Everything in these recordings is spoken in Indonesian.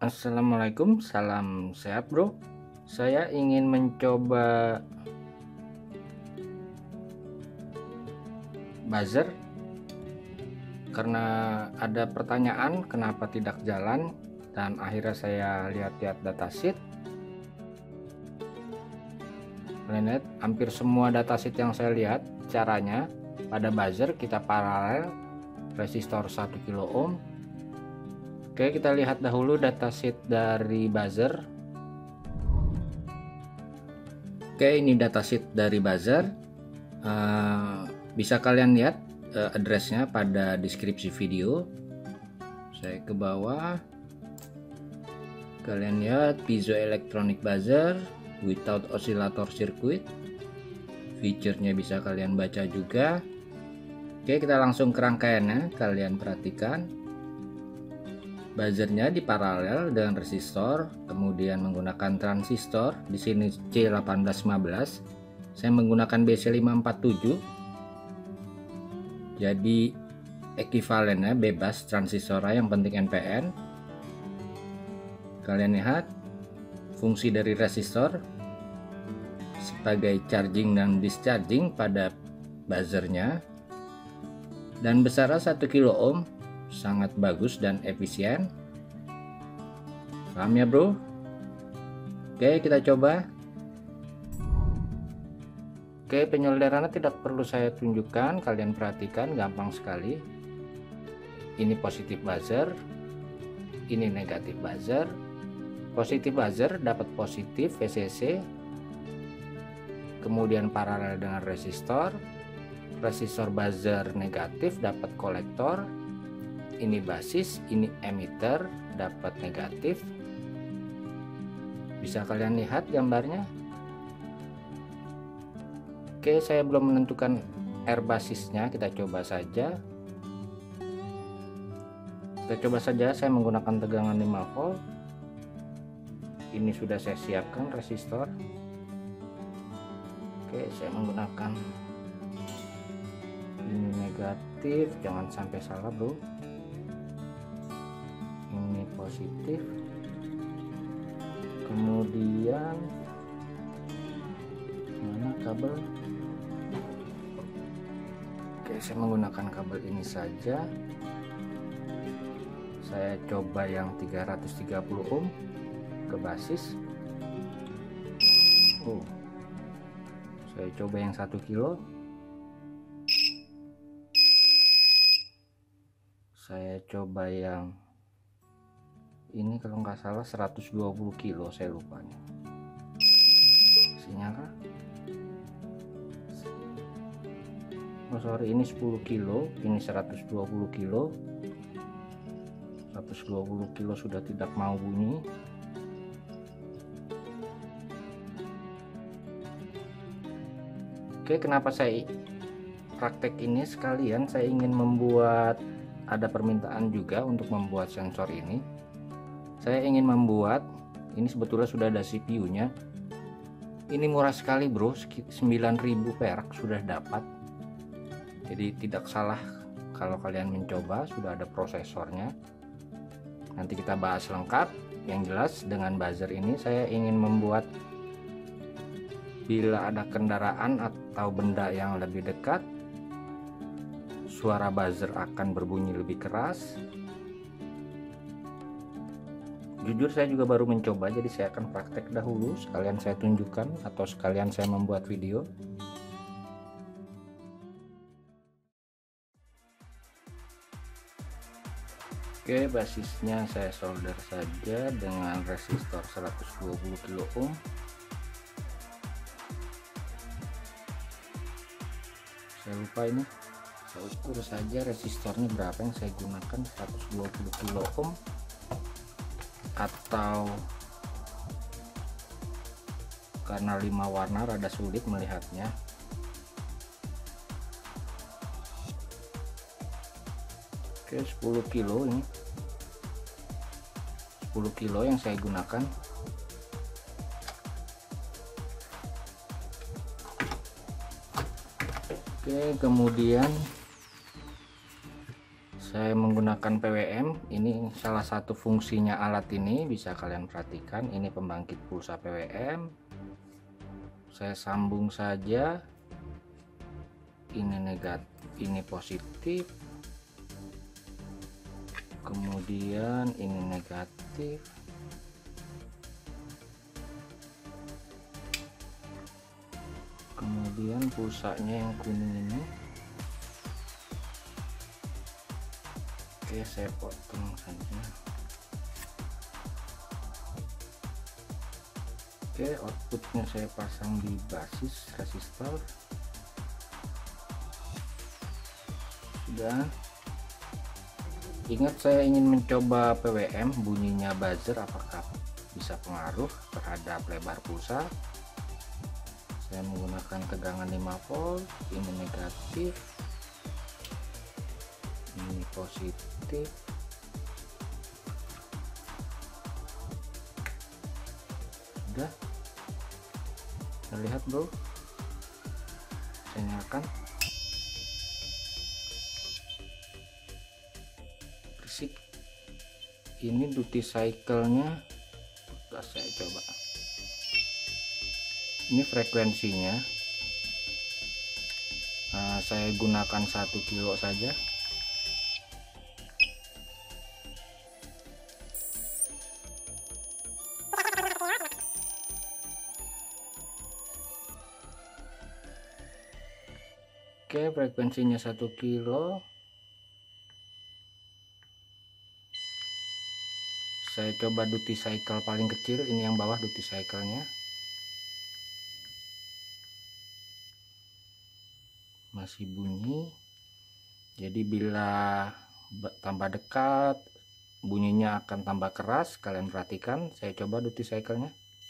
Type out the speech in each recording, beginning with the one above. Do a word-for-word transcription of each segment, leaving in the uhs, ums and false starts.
Assalamualaikum, salam sehat bro. Saya ingin mencoba buzzer karena ada pertanyaan kenapa tidak jalan, dan akhirnya saya lihat-lihat datasheet. Kalian lihat hampir semua datasheet yang saya lihat caranya pada buzzer kita paralel resistor satu kilo ohm. Oke, kita lihat dahulu datasheet dari buzzer. Oke, ini datasheet dari buzzer. Uh, bisa kalian lihat uh, addressnya pada deskripsi video. Saya ke bawah. Kalian lihat piezoelectronic buzzer without oscillator circuit. Feature-nya bisa kalian baca juga. Oke, kita langsung ke rangkaiannya. Kalian perhatikan. Buzzernya diparalel dengan resistor, kemudian menggunakan transistor. Di sini C satu delapan lima belas. Saya menggunakan B C lima empat tujuh. Jadi ekivalennya bebas transistor, yang penting N P N. Kalian lihat fungsi dari resistor sebagai charging dan discharging pada buzzernya, dan besarnya satu kilo ohm. Sangat bagus dan efisien. Paham ya bro? Oke, kita coba. Oke, penyolderannya tidak perlu saya tunjukkan, kalian perhatikan, gampang sekali. Ini positif buzzer, ini negatif buzzer. Positif buzzer dapat positif V C C, kemudian paralel dengan resistor. Resistor buzzer negatif dapat kolektor. Ini basis, ini emitter, dapat negatif. Bisa kalian lihat gambarnya. Oke, saya belum menentukan R basisnya, kita coba saja. Kita coba saja, saya menggunakan tegangan lima volt. Ini sudah saya siapkan resistor. Oke, saya menggunakan ini negatif, jangan sampai salah bro. Ini positif, kemudian mana kabel. Oke, saya menggunakan kabel ini saja. Saya coba yang tiga ratus tiga puluh ohm ke basis. Oh, saya coba yang satu kilo. Saya coba yang ini, kalau nggak salah seratus dua puluh kilo, saya lupa nih. Sinyal. Oh sorry, ini sepuluh kilo, ini seratus dua puluh kilo. seratus dua puluh kilo sudah tidak mau bunyi. Oke, kenapa saya praktek ini? Sekalian saya ingin membuat, ada permintaan juga untuk membuat sensor ini. Saya ingin membuat ini, sebetulnya sudah ada C P U-nya. Ini murah sekali bro, sembilan ribu perak sudah dapat. Jadi tidak salah kalau kalian mencoba, sudah ada prosesornya. Nanti kita bahas lengkap. Yang jelas dengan buzzer ini saya ingin membuat, bila ada kendaraan atau benda yang lebih dekat, suara buzzer akan berbunyi lebih keras. Jujur saya juga baru mencoba, jadi saya akan praktek dahulu, sekalian saya tunjukkan atau sekalian saya membuat video. Oke, basisnya saya solder saja dengan resistor seratus dua puluh kilo ohm. Saya lupa ini, saya ukur saja resistornya berapa yang saya gunakan, seratus dua puluh kilo ohm atau karena lima warna rada sulit melihatnya. Oke, sepuluh kilo ini, sepuluh kilo yang saya gunakan. Oke, kemudian Saya menggunakan P W M. Ini salah satu fungsinya alat ini, bisa kalian perhatikan. Ini pembangkit pulsa P W M. Saya sambung saja. Ini negatif, ini positif, kemudian ini negatif, kemudian pulsanya yang kuning ini. Oke, saya potong saja. Oke, outputnya saya pasang di basis resistor. Sudah. Ingat, saya ingin mencoba P W M, bunyinya buzzer, apakah bisa pengaruh terhadap lebar pulsa. Saya menggunakan tegangan lima volt. Ini negatif, ini positif. Sudah. Kita lihat bro, saya nyalakan. Berisik. Ini duty cycle-nya. Sudah saya coba. Ini frekuensinya. Nah, saya gunakan satu kilo saja. Oke, frekuensinya satu kilo. Saya coba duty cycle paling kecil, ini yang bawah duty cycle-nya. Masih bunyi. Jadi bila tambah dekat, bunyinya akan tambah keras. Kalian perhatikan, saya coba duty cycle-nya.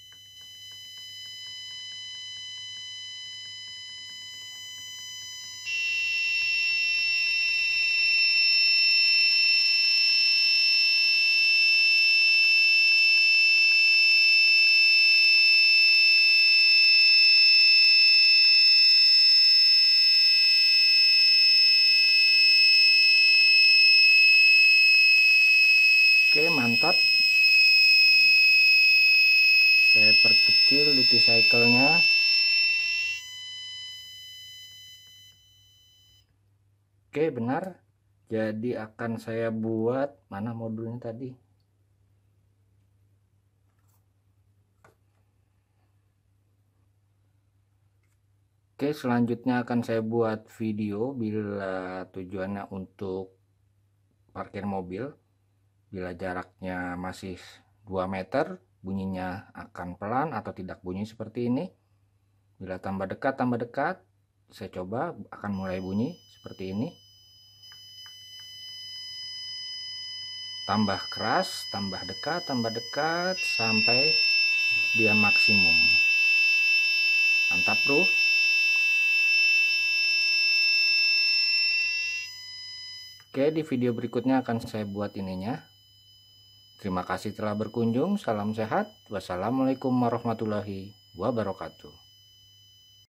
Oke, mantap. Saya perkecil duty cycle-nya. Oke, benar. Jadi akan saya buat, mana modulnya tadi? Oke, selanjutnya akan saya buat video bila tujuannya untuk parkir mobil. Bila jaraknya masih dua meter, bunyinya akan pelan atau tidak bunyi seperti ini. Bila tambah dekat, tambah dekat, saya coba akan mulai bunyi seperti ini. Tambah keras, tambah dekat, tambah dekat, sampai dia maksimum. Mantap bro. Oke, di video berikutnya akan saya buat ininya. Terima kasih telah berkunjung. Salam sehat. Wassalamualaikum warahmatullahi wabarakatuh.